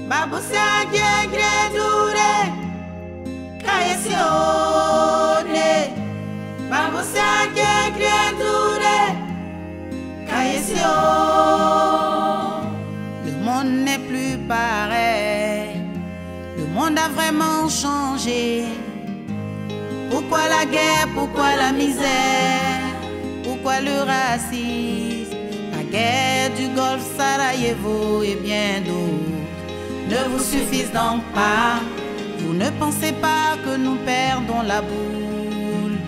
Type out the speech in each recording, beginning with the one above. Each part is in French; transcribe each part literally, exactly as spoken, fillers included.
Babusa gengre dure Kayesione Babusa gengre dure Kayesione. Le monde n'est plus pareil. Le monde a vraiment changé. Pourquoi la guerre? Pourquoi la misère? Pourquoi le racisme? La guerre du Golfe, Sarajevo et bien d'autres ne vous suffisent donc pas. Vous ne pensez pas que nous perdons la boule?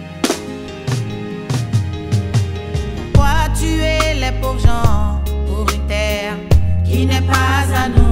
Pourquoi tuer les pauvres gens pour une terre qui n'est pas à nous?